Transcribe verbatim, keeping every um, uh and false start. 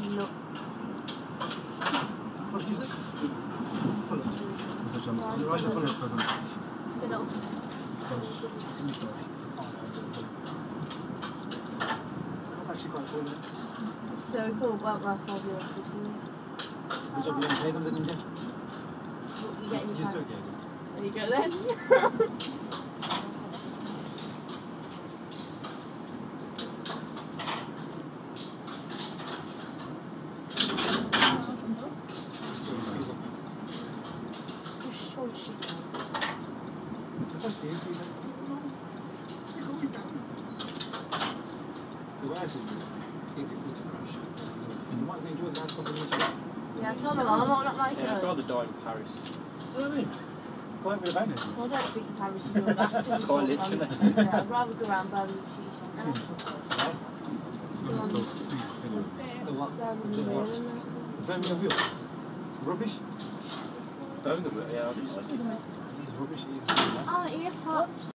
nuts. What did you say? Sit up. That's actually quite cool, isn't it? It's so cool about my five year old sister. Good job you didn't pay them, didn't you? What you get in Did you your still hand. get it? There you go then. That's seriously then. The way I see it is, if it was to crash, you might as well enjoy the last couple of minutes. Yeah, tell my mum I'm not like Yeah, I'd her. rather die in Paris. Do you know what I mean? Quite a bit of it. Well, I don't think Paris is all that. Quite literally. Yeah, I'd rather go around Birmingham City Centre. The what? Birmingham The what? Wheel and that. The Birmingham Wheel. Rubbish. Birmingham, yeah, I'll just like it. It's rubbish. Oh, ear pops.